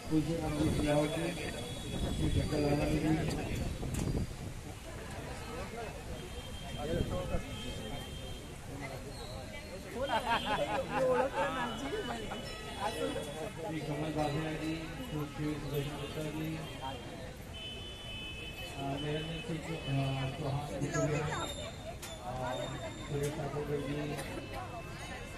पूज्य अमृत सिलावट श्री जंगल आनंद जी श्री कमल बाधिया जी श्री सुरेश गुप्ता जी निरंजन सिंह चौहान सुरेश ठाकुर जी